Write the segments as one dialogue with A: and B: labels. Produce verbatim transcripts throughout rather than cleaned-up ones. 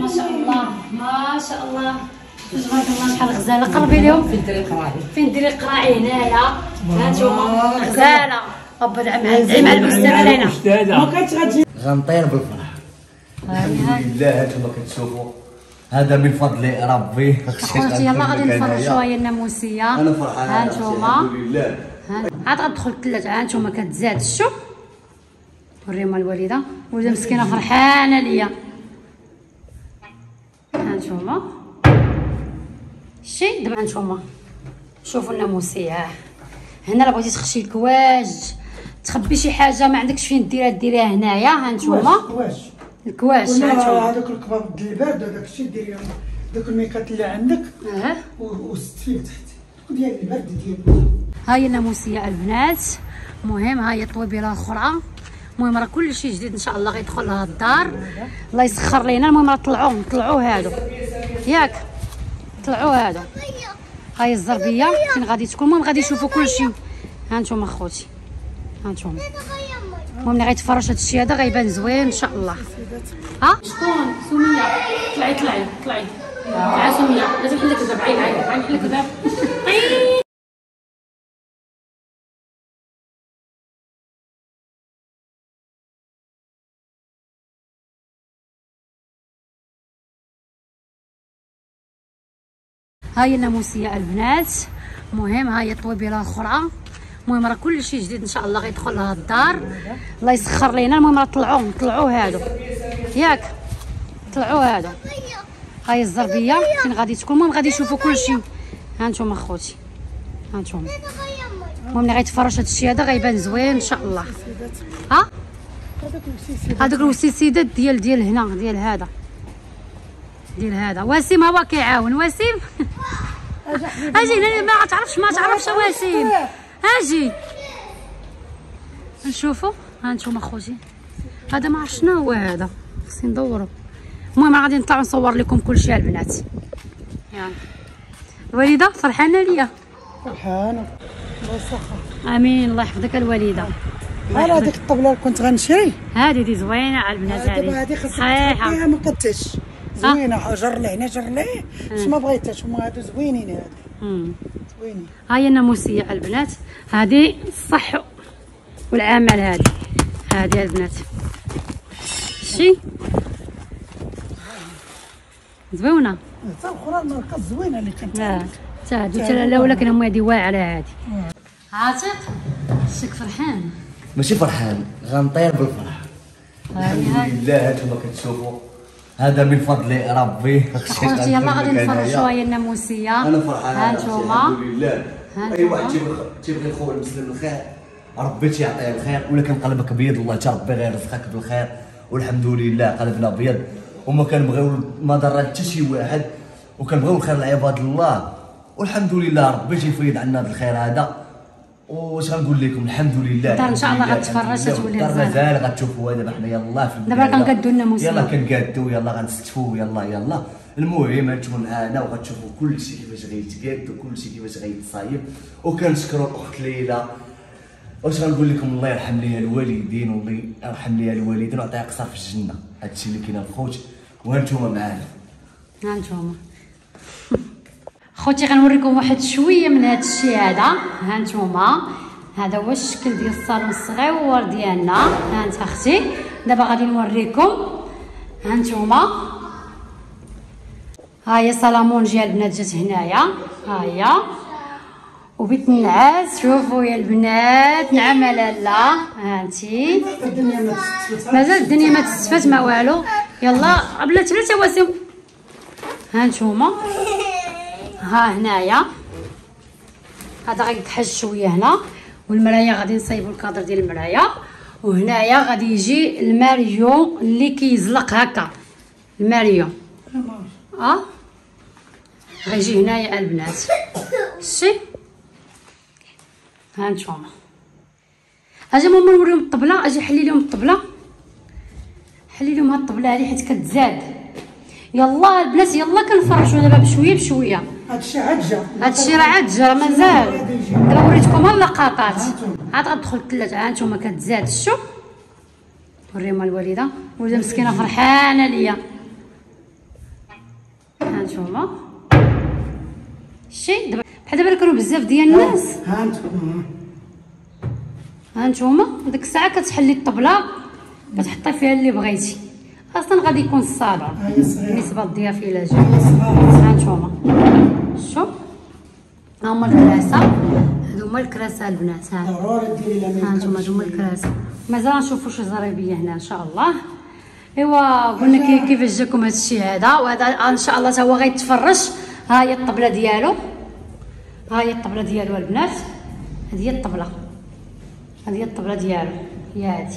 A: ما شاء الله ما شاء الله تبارك الله. شحال غزاله قربي لهم.
B: فين ديري القراعي
A: فين ديري القراعي هنايا. ها نتوما غزاله ربي دعم دعم على الاستاذ علينا.
B: ما كانتش غتجي
C: غنطير بالفرح. الحمد لله. هانتوما كتشوفوا هذا من فضل ربي.
A: اخوتي يلا غادي نفرجوا شويه الناموسيه.
C: انا فرحان.
A: ها نتوما
C: الحمد لله.
A: عاد غتدخل الثلاجه. ها نتوما كتزاد الشو. وريهم الوالده. الوالده مسكينه فرحانه ليا. ها نتوما شي دابا نتوما شوفوا الناموسيه. هنا راه بغيتي تخشي الكواج تخبي شي حاجه ما عندكش فين ديرها ديريها هنايا. ها نتوما
B: واش
A: الكواش. ها نتوما
B: هذوك الكباب ديال البارد وداك الشيء ديريهم دوك الميكات اللي عندك
A: اه
B: وستفيل تحت ديال البرد ديال.
A: ها هي الناموسيه البنات. المهم ها هي الطويبيله الاخرى. المهم راه كلشي جديد ان شاء الله غيدخل لها الدار. الله يسخر لينا. المهم راه طلعوه طلعوه هادو ياك طلعوا هادو. ها هي الزربيه فين غادي تكون. المهم غادي يشوفوا كلشي. ها نتوما خوتي ها نتوما. المهم اللي غيتفرج هذا الشيء هذا غيبان زوين ان شاء الله. ها شكون سميه طلعي طلعي طلعي تعال سميه. لازم نحل لك الباب. عين عين عين نحل لك الباب. ها هي الناموسيه البنات. المهم ها هي الطويبيله الاخرى. المهم راه كلشي جديد ان شاء الله غيدخل لها الدار. الله يسخر لينا. المهم راه طلعوه طلعوه هادو ياك طلعوا هادو. ها هي الزربيه فين غادي تكون. المهم غادي يشوفوا كلشي. ها نتوما خوتي ها نتوما. المهم اللي غيتفرج هذا الشيء هذا غيبان زوين ان شاء الله. ها هذوك الوسيسيدات ديال ديال هنا ديال هذا ديال هذا. وسيم هو كيعاون. وسيم اجي هنا. ما تعرفش ما تعرفش وسيم. اجي نشوفوا. ها نتوما خوتي هذا ما عرفت شنو هو هذا. خصني ندورو. المهم غادي نطلع نصور لكم كلشي البنات. يلا الوالده فرحانه ليا.
B: فرحانه الله يسخر.
A: امين الله يحفظك الوالده.
B: بحال هذيك الطبله اللي كنت غنشري.
A: هذه دي زوينه على البنات.
B: هذه هذه خاصها فيها ما قدتش زوينه. جر لهنا جر لهيه اش ما بغيتهاش. هما هادو زوينين. هادو زوينين.
A: ها هي الناموسيه البنات. هذه الصح والعمل. هذه هذه البنات شي زوينه.
B: حتى الاخرى الماركه الزوينه اللي كانت.
A: اه حتى هادو حتى لا. ولكن هما هادي واعره هادي. عاتق شك فرحان.
C: ماشي فرحان غنطير بالفرح. الحمد لله. هانتوما كتشوفوا هذا من فضل ربي.
A: اخوتي يلا غادي نفرجوا شويه الناموسيه.
C: انا فرحان.
A: ها نتوما
C: الحمد لله. اي واحد تيبغي خويا المسلم الخير ربي تيعطيه الخير. ولكن قلبك بيض الله تربي غير يرزقك بالخير. والحمد لله قلبنا بيض وما كنبغيو ما ضر حتى شي واحد وكنبغيو الخير لعباد الله. والحمد لله ربي تيفيض عنا بالخير هذا. واش غنقول لكم الحمد لله.
A: الدار ان شاء الله غتفرج تولي
C: الدار مازال غتشوفوا. دابا حنا يلاه في
A: دابا كنقادو الناموسيه.
C: يلا كنقادو يلا غنستفوا يلا يلا. المهم هانتوما معانا وغتشوفوا كلشي كيفاش غيتقاد وكلشي كيفاش غيتصايب. وكنشكروا الاخت ليلى. واش غنقول لكم الله يرحم ليها الوالدين والله يرحم ليها الوالدين ويعطيها قصر في الجنه. هادشي اللي كاين الخوت. وهانتوما معانا.
A: ها نتوما خوتي غنوريكم واحد شويه من هذا الشيء هذا. ها نتوما هذا هو الشكل ديال الصالون الصغيور ديالنا. ها انت اختي دابا غادي نوريكم. ها نتوما ها هي صالامون ديال البنات جات هنايا. ها هي وبيت النعاس. شوفوا يا البنات. نعم لالا. ها انتي مازال الدنيا ما تستفات ما والو. يلا بلاتي بلاتي واسم. ها نتوما ها هنايا هذا غيتحج شويه هنا. والمرايه غادي نصايبوا الكادر ديال المرايه. وهنايا غادي يجي الماريو اللي كيزلق هكا. الماريو اه غيجي هنايا البنات شتي. ها نتوما اجي ماما نوريهم الطبله. اجي حلي لهم الطبله. حلي لهم هاد الطبله هادي حيت كتزاد. يلا البنات يلا كنفرجوا دابا بشويه بشويه.
B: هادشي عاد جا.
A: هادشي راه عاد جا مازال. دابا وريتكم اللقطات. عاد غتدخل الثلاجه. ها نتوما كتزاد الشو. وريهم الوالده. الوالده مسكينه فرحانه ليا. هانتوما شتي دابا بحال دابا كانوا بزاف ديال الناس.
B: ها انتم
A: هانتوما ديك الساعه كتحلي الطبله كتحطي فيها اللي بغيتي، اصلا غادي يكون الصابع
B: هي صغيره
A: بالنسبه للضيافيلاج.
B: صغار
A: هانتوما شوف ها هما الكراسه، هادو هما الكراسه البنات. ها
B: ضروري ديري لها
A: هانتوما هادو هما الكراسه. مازال غنشوفوا شي زريبيه هنا ان شاء الله. ايوا قلنا كي كيفاش جاكم هذا الشيء هذا، وهذا ان شاء الله تا هو غيتفرش. ها هي الطبله ديالو، ها هي الطبله ديالو البنات، هذه هي الطبله، هذه هي الطبله ديالو، هي هذه.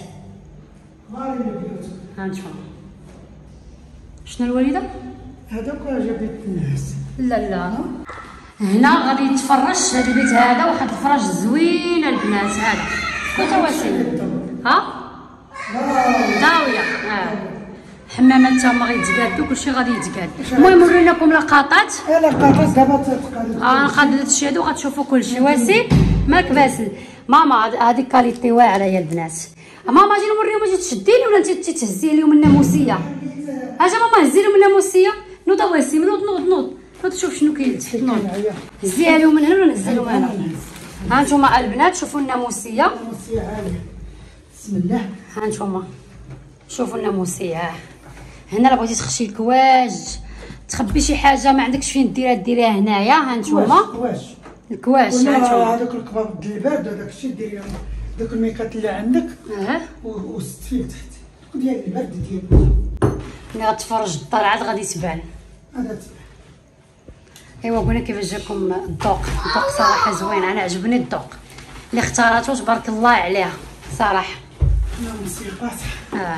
A: هانتوما شنو الوالده؟
B: هذوك جابت الناس.
A: لا لا هنا غادي يتفرش هذا البيت هذا، واحد الفراش زوين البنات. هذا متوسط ها داويه. اه حمامات تا هما غيتقادو، كلشي غادي يتقاد. المهم وريناكم لقطات.
B: انا قاطعت دابا تتقاد.
A: اه قاد هذا الشيء هذا وغتشوفوا كلشي واسي ماك باسل. ماما هذيك كاليتي واعره يا البنات. ماما اجي نوريهم، اجي تشدي لي ولا انت تهزي لهم الناموسيه؟ اجا ماما هزي لهم الناموسيه. نوض واسيم، نوض نوض نوض نوض شوف شنو كاين. نوض هزيها لهم من هنا ولا نهزها لهم هنا. ها انتم البنات شوفوا الناموسيه.
B: الناموسيه عاليه. بسم الله.
A: ها انتم شوفوا الناموسيه. هنا الا بغيتي تخشي الكواج، تخبي شي حاجه ما عندكش فين ديرها ديريها هنايا. ها انتم
B: كواش
A: الكواش. ها انتم
B: هذوك الكباب د البارد هذاك الشيء ديريهم، دوك الميكات اللي عندك
A: اه
B: وستفيل تحت ديال البرد ديالك.
A: ملي غتفرج الدار عاد غادي تبان.
B: هذا تبان.
A: ايوا قلنا كيفاش جاكم الذوق. الذوق صراحه زوين، انا عجبني الذوق اللي اختارته تبارك الله عليها صراحه.
B: الموسيقات
A: اه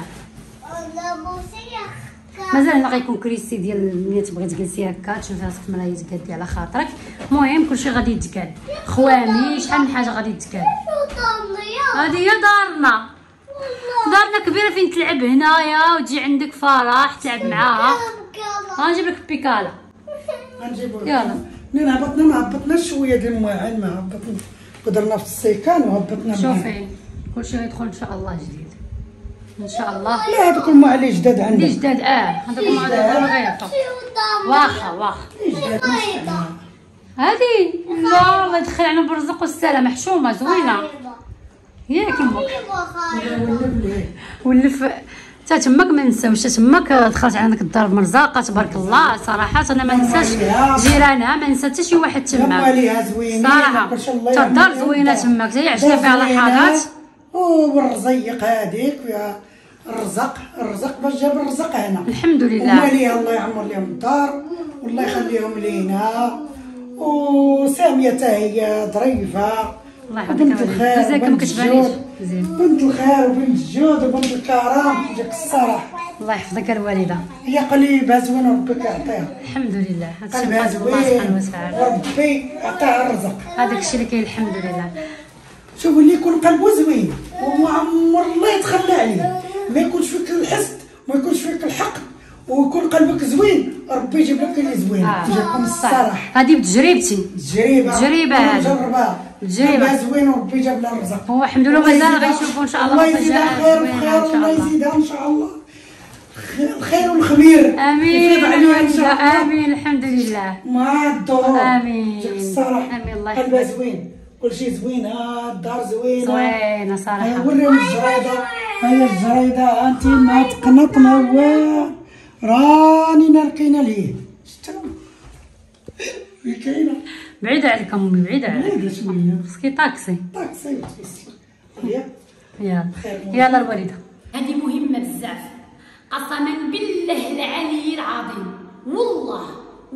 A: مازال هنا غيكون كريسي ديال ملي تبغي تجلسي هكا تشوفي راسك ملي يتقادي على خاطرك. المهم كلشي غادي يتقاد، خوامي شحال من حاجه غادي يتقاد. هذه هي دارنا، دارنا كبيره فين تلعب هنايا وتجي عندك فرح تلعب معاها. غنجيب لك بيكالا
B: غنجيبو
A: يلا.
B: منين هبطنا ما هبطناش شويه ديال المواعين، ما هبطنا قدرنا في السيكان وهبطنا.
A: شوفي كلشي غيدخل ان شاء الله جديد ان شاء الله.
B: لا هذوك المواعين اللي جداد
A: اللي
B: عندك
A: جداد. اه هذوك هما غير واخا واخا. هادي لا الله يدخل علينا بالرزق والسلامه، محشومه زوينه ياك امك. ولف حتى تماك ما نساوش، تماك دخلت عندك الدار مرزاقه تبارك الله. صراحه انا ما ننساش جيرانها، ما ننسى حتى شي واحد تماك صراحه. حتى الدار زوينه تماك، حتى عشنا فيها لحظات.
B: والرزيق هذيك يا الرزق، الرزق باش جاب الرزق هنا
A: الحمد لله.
B: وماليها الله يعمر لهم الدار والله يخليهم لينا. وساميه حتى هي ظريفه،
A: الله
B: بنت
A: يحفظك
B: الخير
A: مزيان ما
B: وبنت
A: كتبانيش
B: الجود،
A: مزيان.
B: بنت الخير وبنت الجود وبنت الكرم. جاك الصراحه
A: الله يحفظك الوالده.
B: هي قلبها زوين وربك يعطيها.
A: الحمد لله هذا
B: قلبها
A: الشيء الله سبحانه
B: زوين
A: وتعالى،
B: وربي يعطيها الرزق.
A: هذاك الشيء اللي كاين الحمد لله.
B: شوف اللي يكون قلبه زوين وما عمر الله يتخلى عليه، ما يكونش فيك الحسد ما يكونش فيك الحقد، ويكون قلبك زوين ربي يجيب لك اللي زوين.
A: آه.
B: جاكم الصراحه
A: هذه بتجربتي
B: تجربه
A: تجربة هذه.
B: مجربه
A: تجربة.
B: قلبها زوين وربي جاب لها الرزق.
A: هو الحمد لله مازال غيشوفوا ان شاء الله
B: الله يزيدها خير
A: مفاجآت
B: وخير
A: زوينه ان
B: والله
A: شاء الله.
B: يزيدها ان شاء الله الخير والخمير
A: امين
B: يفيض عليها ان شاء الله.
A: امين الحمد لله.
B: مع الدور
A: آمين.
B: جاك الصراحه
A: آمين الله
B: قلبها
A: يحفظك.
B: زوين كلشي زوين. ها الدار زوينه
A: زوينه صراحه.
B: وريهم الجريده، هاي الجريده انت ما تقنطنا و راني نلقينا ليه. شتو اللي كاينه
A: بعيده عليك امي بعيده عليك.
B: بعيدة شويه
A: خصكي طاكسي.
B: طاكسي وتفسي ياك.
A: يلا يلا الوالده. هذه مهمه بزاف قسما بالله العلي العظيم والله.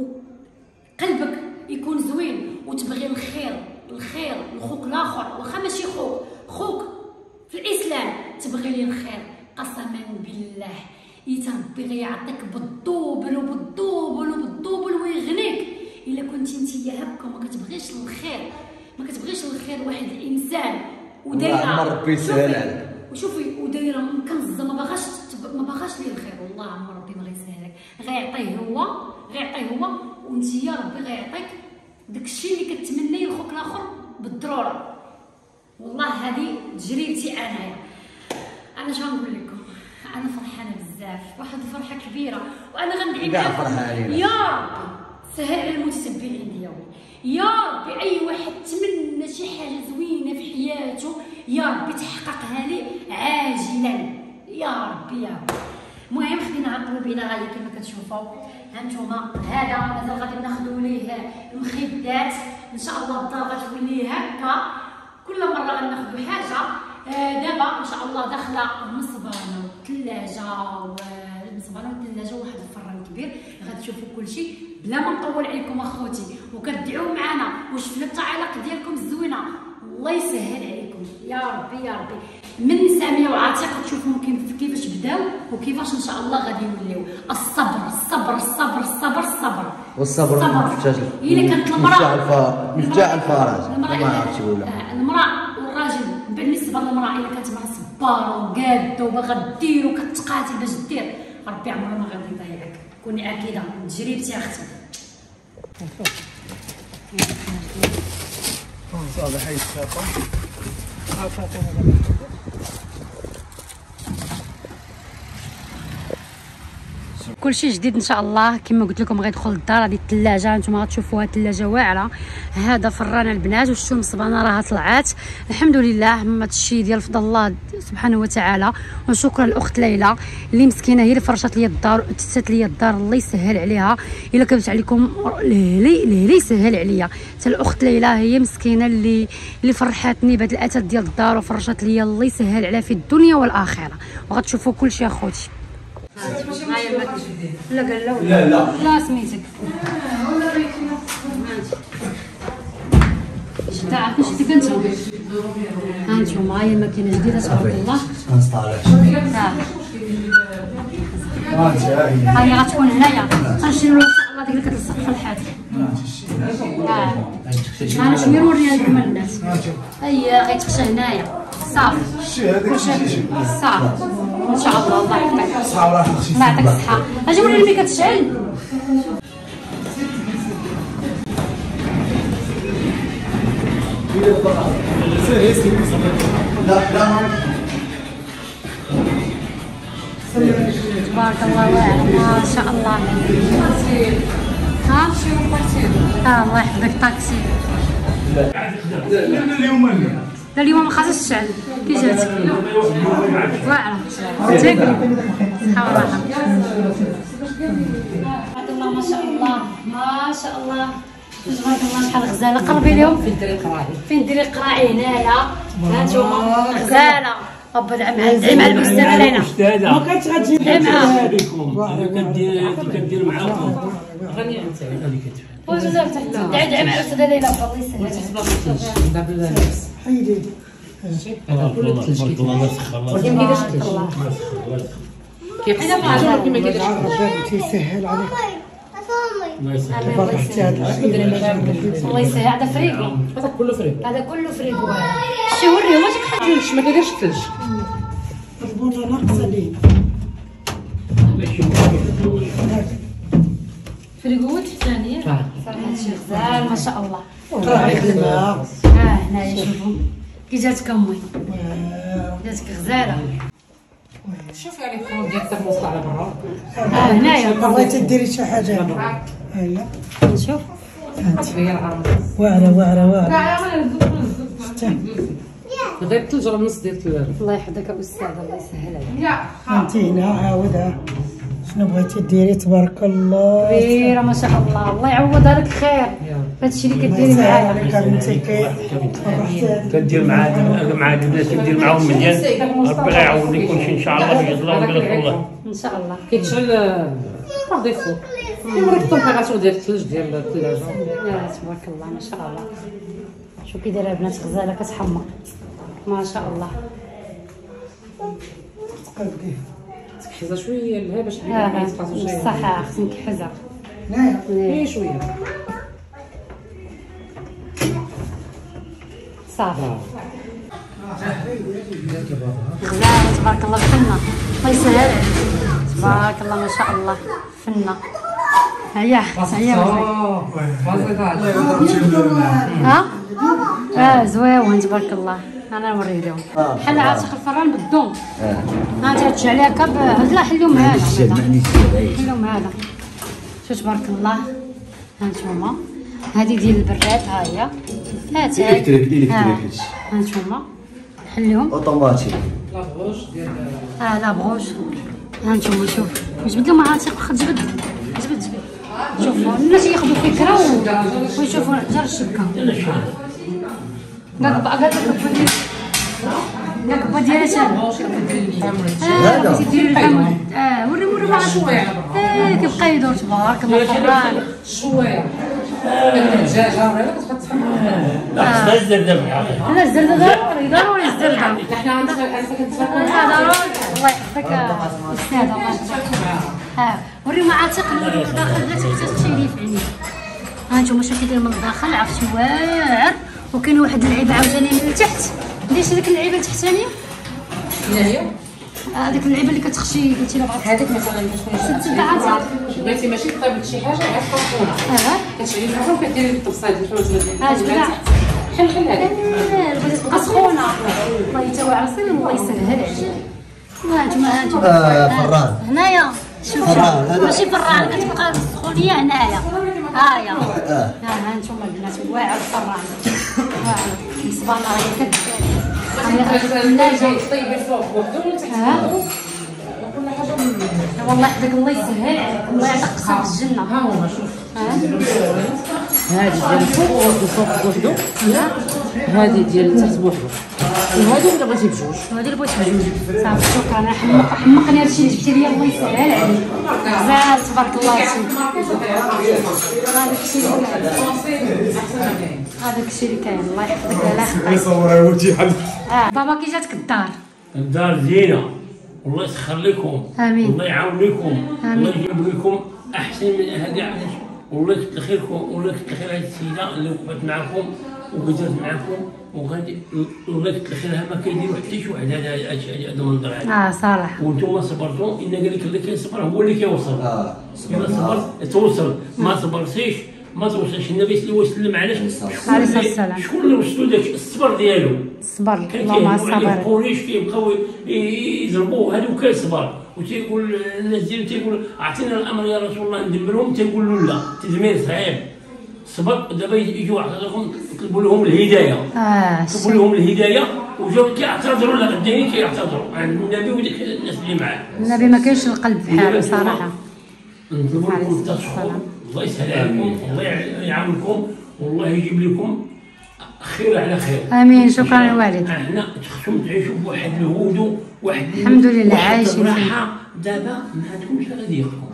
A: قلبك يكون زوين وتبغي الخير الخير لخوك الاخر، واخا ماشي خوك خوك في الاسلام تبغي لي الخير، قسما بالله يتا ربي غيعطيك بالدوبل وبالدوبل وبالدوبل ويغنيك. الا كنتي نتيا هكا ما كتبغيش الخير ما كتبغيش الخير واحد الانسان ودايره
C: ربي يسهل عليك.
A: وشوفي ودايره مكنزه ما باغاش ما باغاش ليه الخير، والله عمر ربي ما غيسهل لك. غيعطيه هو غيعطيه هو وانتيا ربي غيعطيك داكشي اللي كتمنيه لخوك الاخر بالضروره. والله هذه تجربتي انايا. انا اش غنقول لكم، انا فرحانه بزاف بزاف، واحد الفرحه كبيره، وانا غندعي
C: كاع فرحة علينا.
A: يا ربي سهل على المتتبعين ديالي، يا ربي اي واحد تمنى شي حاجه زوينه في حياته يا ربي تحققها لي عاجلا يا ربي يا ربي. المهم خدينا هاد الطوبيله هادي كما كتشوفوا هانتوما، هذا مازال غادي ناخذوا ليه المخدات ان شاء الله الدار غتولي هكا كل مره غناخذوا حاجه. آه دابا ان شاء الله داخله المصبانه والثلاجه والمصبانه والثلاجه وواحد الفران كبير، غتشوفوا كلشي بلا ما نطول عليكم اخوتي، وكتدعوا معنا وشفنا التعاليق ديالكم الزوينه، الله يسهل عليكم يا ربي يا ربي. من ساميه وعتيق تشوفوا كيفاش بداو وكيفاش ان شاء الله غادي يوليو. الصبر الصبر الصبر الصبر الصبر
C: والصبر مفتاح
A: الا كانت المراه
C: مفتاح الفرج ما عرفتش ولا
A: المراه والراجل. بالنسبه للمراه الا كانت مراه صباره وقاده وباغا دير وكتقاتل باش دير، ربي عمره ما غادي يضيعك، كوني اكيده تجربتي اختي.
B: صافي حيد الشاطه
A: كلشي جديد ان شاء الله. كما قلت لكم غيدخل الدار. هذه الثلاجه انتم غتشوفوها ثلاجه واعره. هذا فران البنات وشتو المصبانه راها طلعات الحمد لله. هذا الشيء ديال فضل الله سبحانه وتعالى، وشكرا الاخت ليلى اللي مسكينه هي اللي فرشات لي الدار وتست لي الدار، الله يسهل عليها. الا كتبت عليكم لهلي لهلي يسهل عليا. حتى الاخت ليلى هي مسكينه اللي اللي فرحاتني بهذا الاثاث ديال الدار وفرشات لي، الله يسهل عليها في الدنيا والاخره. وغتشوفوا كلشي اخوتي. لا قال لا لا لا لا سميتك شتا عرفتي شتي كنت ها نتوما هي الماكينه جديده تبارك الله. ها هي غتكون هنايا غنشريو ان شاء الله ديك اللي كتلصق في الحاد. ها انا شنو نوريها لكم الناس. هي غيتخشى هنايا صافي صافي ان شاء الله. الله يعطيك الصحه الله يعطيك الصحه. اجي وريني ملي كتشعل. تبارك الله واعر ما شاء الله. ها ها الله يحفظك طاكسي. لا اليوم ما خاصش تشعل. كي جاتك واعره تاكل صحه وراحه. تبارك الله ما شاء الله ما شاء الله تبارك الله. شحال غزاله قربي اليوم فين ديري قراعي فين ديري قراعي هنايا. ها نتوما غزاله ربي العم عندي مع الاستاذه لينا
B: ما كانتش غتجي
A: معاها
D: كدير كدير معاكم غني انت اللي كتفهم
A: وزاف تحت دعي مع الاستاذه ليلى الله يسهل.
B: حيدي
D: تبارك الله ما سخر الله
A: ما كيديرش الله
D: كيحس كما كيديرش
B: تيسهل عليك.
D: الله يسهل
B: فرحتي هذا الشيء
A: الله يسهل. هذا فريكو
D: هذا كله فريق
A: هذا كله فريكو. شي وريه واش
D: الثلج ما كيديرش الثلج
B: البونه ناقصه ليه
A: فريكو ثانيه صراحه شي غزال ما شاء الله.
B: ها
A: ها هنايا شوفوا كي جاتك امي جاتك غزاله.
D: شوف يعني الخروج ديال الترموس على برا.
A: ها هنايا
B: بغيتي ديري شي حاجه هي
A: نشوف
B: واعره واعره واعره.
D: غير الثلج راه نص ديال الثلج.
A: الله يحفظك الاستاذ الله يسهل عليك.
B: انت هنا عاودها شنو بغيتي ديري تبارك الله
A: كبيره ما شاء الله. الله يعوضها لك خير هادشي اللي كديري معايا.
B: عليك بنتي
D: كدير مع مع الناس كدير معاهم مزيان. ربي يعاوني كلشي ان شاء الله بيد الله وبيد الله
A: ان شاء الله.
D: كيتشعل راه ضيفو يوريك الطمبيراتور ديال الثلج ديال الثلاجه.
A: يا تبارك الله ما شاء الله. شوف كي دايره البنات غزاله كتحمر ما شاء الله.
D: تكحزها شويه لها باش
A: ها بصح خصني نكحزها
B: هنايا
D: شويه
A: صافي. غزاله تبارك الله فنه الله يسهل عليك. تبارك الله ما شاء الله فنه. هيا هيا ها اه زويون تبارك الله. انا نوري لهم
C: آه،
A: بحال
C: آه.
A: عاتق الفران بالدون.
C: اه
A: ها انت ترجع ليها كاب هاد لا حلهم هذا
C: الشاب ما عنديش شي
A: حلهم هذا. شو تبارك الله. ها نتوما هذه ديال البراد ها هي. هات هاي.
C: إلكتريك- إلكتريك
A: ها.
C: هادشي.
A: ها نتوما حلهم.
C: اوتوماتيك.
A: اه لا بغوش. ها نتوما شوف جبد لهم عاتق واخا تجبد جبد جبد. شوفوا الناس ياخذوا فكره و- ويشوفوا جا الشبكه. كاع كاع كاع كاع ديالها تاع
C: هذا.
A: اه ديروا الحمد. اه وري وري مع شويه. اه كيبقى يدور تبارك الله فران.
E: شويه الدجاجه ولا كتبقى تحمر.
D: لا خصها الزردة بحال
A: لا الزردة ضروري ضروري الزردة.
E: حنا عندنا عارفه كنتفكر
A: اه ضروري الله يحفظك استاذ الله يحفظك. ها وري مع عاتق من الداخل لا تحتاج تشيلي في عينيك. ها انتم شوفوا كيدير من الداخل عرفتي واعر. وكاين واحد اللعيبه عاوتاني من التحت. ليش هذيك اللعيبه التحتانيه؟
E: هنا هي
A: هذيك اللعيبه اللي كتخشي قلتي لا بغات
E: هذيك مثلا باش
A: ست عاتق.
E: بغيتي ماشي طيب شي حاجه غير فرفونه
A: اه
E: كتشعلي الفرن وكديري الطبسات باش ما تبدل
A: ها جبدها.
E: بحال بحال هذيك
A: بغيتي تبقى سخونه. الله يتوى عرسين الله يسهل عليك. ها انتما ها انتما
C: آه، فران.
A: هنايا شوف
C: فران، هذا.
A: ماشي فران كتبقى السخونيه هنايا. هايا
C: آه.
A: ها ها انتما البنات واعر الفران واعر الصبانه راهي كدير.
E: لا جاي طيب الفوق وحده ولا تحت
A: ها
E: كل حاجه من
A: والله يحفظك الله يسهل عليك الله يعطيك قصه في الجنه.
E: ها هما شوف
A: ها
E: هذه ديال الفوق وحده فوق بوحدو
A: ها
E: هذه ديال التحت بوحدو وهذه اللي بغيتي بجوج
A: هادي اللي بغيت بجوج. صافي شكرا انا حمق حمقني هادشي اللي جبتي لي الله يسهل عليك. بزاف تبارك الله عليك. هذاك الشيء اللي كاين هذاك الشيء اللي كاين الله يحفظك على خير.
C: يصور وجهي حل.
A: اه بابا كي جاتك الدار؟
D: الدار زينة والله يسخر لكم.
A: آمين.
D: والله يعاون لكم.
A: آمين.
D: والله يجيب لكم احسن من هذه. علاش والله كتر خيركم والله كتر خير هذه السيده اللي وقفت معكم وقدرت معكم وغادي والله كتر خيرها ما كيديروا حتى شي واحد هذا هذا المنظر هذا.
A: اه صراحه
D: وانتم صبرتوا ان قال لك اللي كيصبر هو اللي كيوصل.
C: اه
D: اذا صبر توصل ما صبرتيش ما توصلش. النبي اللي وسلم علاش
A: عليه الصلاة والسلام.
D: شكون اللي وصلوا داك الصبر ديالو
A: صبر
D: كان
A: الله مع
D: كيهجموا عليه
A: الصبر.
D: القريش كيبقاو يضربوه هذا وكيصبر وتيقول الناس ديالو تيقول اعطينا الامر يا رسول الله ندبرهم تيقول له لا تدمير صعيب صبر. دابا يجوا عطاكم يطلبوا لهم الهدايه
A: اه
D: يطلبوا لهم الهدايه وجاو كيعتذروا لا غداين كيعتذروا عن النبي وديك الناس اللي معاه.
A: النبي ما كاينش القلب بحاله صراحه.
D: نطلبوا
A: عليه
D: لكم
A: الصلاة
D: تصحوا
A: والسلام.
D: الله يسهل عليكم الله يعاونكم والله يجيب لكم خير على خير.
A: امين شكرا يا والد.
D: احنا خصكم تعيشوا بواحد الهدوء واحد
A: الحمد لله
D: واحد
A: عايشين فيه.
D: الراحه. دابا ما عندكمش غادي يخرجوا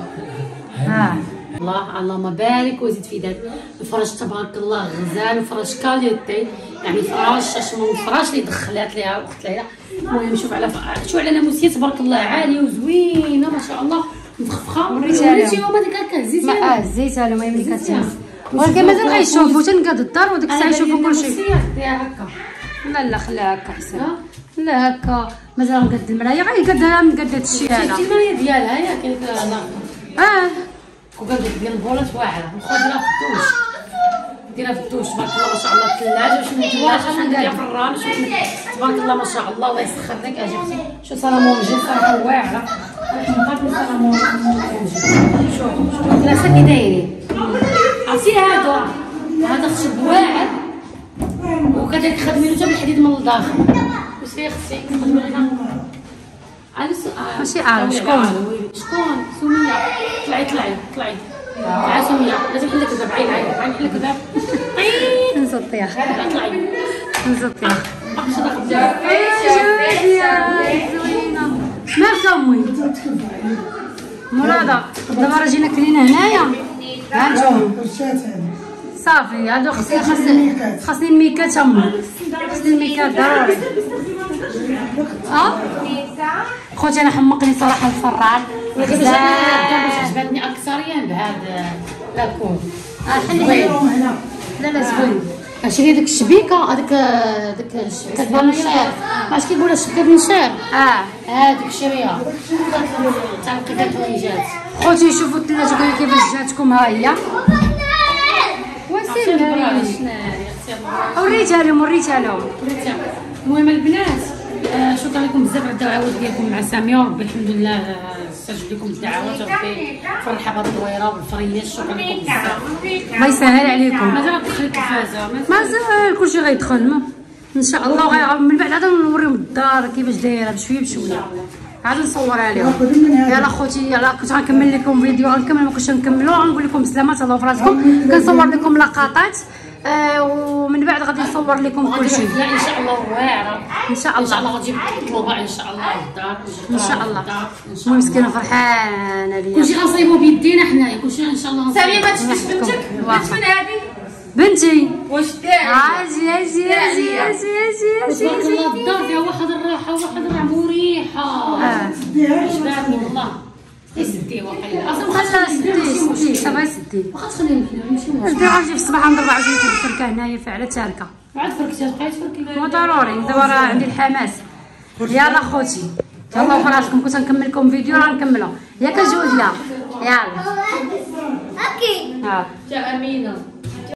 A: اه
F: الله اللهم بارك وزيد في ذلك. الفراش تبارك الله غزال وفراش كاليتي يعني فراش شنو فراش اللي دخلات ليها اخت ليلى. المهم شوف على شوف على ناموسيه تبارك الله عاليه وزوينه ما شاء الله مفخفخه.
A: وريتها
F: وريتي
A: لهم.
F: هما ديك هكا زيتي
A: ما اه زيتها لهم ملي كتهز ولكن مازال غيشوفوا تنقاد الدار وديك الساعه يشوفوا كلشي.
F: ديها هكا
A: لا لا خليها هكا احسن. لا هكا مازال نقاد المرايه غير يقادها من قاد هادشي هذا.
F: شفتي المرايه ديالها يا كاين لا
A: اه
F: وقال لك ديال البولات واعره وخا ديرها في الدوش ديرها في الدوش تبارك الله ما شاء الله الثلاجه شنو الثلاجه شنو داير في الران شنو تبارك الله ما شاء الله الله يسخر لك اجي اختي شو سلامون جي صراحه واعره نقدر سلامون شوف شوف الثلاثه كي دايرين عرفتي هادو هذا خشب واعر وكذلك خدمينو حتى بالحديد من الداخل. واش فيه اختي خدمينو هنا على
A: ماشي عارف شكون.
F: شكون سمية طلعي طلعي طلعي تعال سمية لازم نحل لك الباب عين عين عين نحل لك الباب عين
A: نزل الطياخ
F: طلعي
A: نزل الطياخ.
F: باقي شي داخل الباب
A: زوينه مالك امي مراده. دابا راه جينا كلينا هنايا ها انتم
B: الشات هذه
A: صافي هادو خصني خصني خصني الميكات امي خصني الميكات ضروري. اه خوتي انا حمقني صراحه الفران
F: بزاف عجبتني اكثريا بهذا لاكون
A: اه حلي
B: هنا
A: لا لا زوين.
F: شري ديك الشبيكه هذيك ديك الشبيكه ديال النشار اش كيقولوا الشبكه ديال النشار
A: اه
F: هذيك شريها تاع القفات والنجات.
A: خوتي شوفوا الثلاجه كاين كيفاش جاتكم ها هي. وسير
F: شنو هي
A: وريتها لهم وريتها لهم.
F: وريتها المهم البنات آه شكرا لكم بزاف على الدعوات ديالكم مع ساميه، وربي الحمد لله آه، استجب لكم الدعوات، وربي فرحه بهاد الدويره بالفريات. شكرا لكم بزاف،
A: الله يسهل عليكم.
F: مازال تدخل التلفازه
A: مازال كلشي غيدخل ما. ان شاء الله. وغي من بعد عاد نوريهم الدار كيفاش دايره بشويه بشويه، عاد نصورها لهم. يلا خوتي يلا كنت غنكمل لكم فيديو، غنكمل ما كنتش نكملو، غنقول لكم بسلامه تهلاو في راسكم. كنصور لكم لقطات آه ومن بعد غادي نصور لكم كل شيء
F: ان شاء الله واعره
A: ان شاء
F: ان شاء
A: الله.
F: الله غتجيب مطلوبه ان شاء الله للدار
A: ان شاء الله. المهم مسكينه فرحانه ليا.
F: كلشي غنصايبو بيدينا حنايا، كلشي ان شاء الله.
G: ساميه ما تشتيش بنتك، بنت من هذه
A: بنتي
G: واش دايره؟
A: اجي اجي اجي اجي اجي
F: تبارك الله الدار فيها واحد الراحه واحد الراحه مريحه.
A: اه
F: شبعت والله. يسدي واقيلا اصلا
A: خلا سدي سدي صافي سدي.
F: واخا تخليهم حنا نمشيو
A: سدي غنجي في الصباح نضرب عجينه الفركه هنايا فعلا تاركه.
F: بعد فركتي بقيت فركي.
A: هو ضروري دابا راه عندي الحماس. يلا خوتي تهلاو في راسكم. كنت نكمل لكم فيديو راه نكملو ياك جوج لا يلا
G: اوكي
A: ها
F: جا امينه